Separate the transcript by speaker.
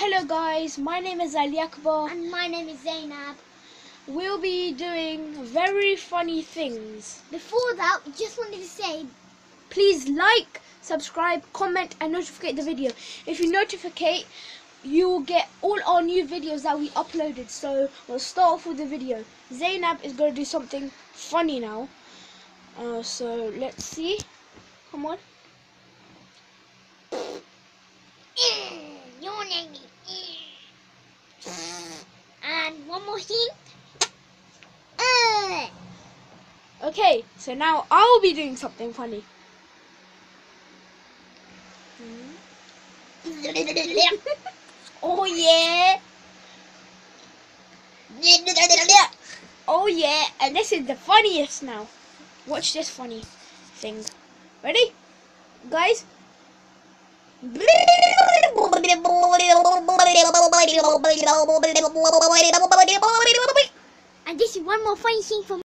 Speaker 1: Hello guys, my name is Ali Akbar.
Speaker 2: And my name is Zainab.
Speaker 1: We'll be doing very funny things.
Speaker 2: Before that, we just wanted to say,
Speaker 1: Please like, subscribe, comment and notify the video. If you notify, you will get all our new videos that we uploaded. So we'll start off with the video. Zainab is going to do something funny now. So let's see. Come on.
Speaker 2: your name is and one more thing.
Speaker 1: Okay, so now I'll be doing something funny.
Speaker 2: Oh yeah.
Speaker 1: Oh yeah, and this is the funniest now. Watch this funny thing. Ready? Guys?
Speaker 2: And this is one more funny thing for